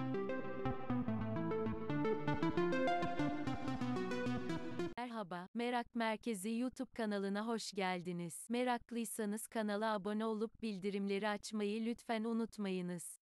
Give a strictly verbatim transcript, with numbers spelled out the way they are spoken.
Merhaba, Merak Merkezi YouTube kanalına hoş geldiniz. Meraklıysanız kanala abone olup bildirimleri açmayı lütfen unutmayınız.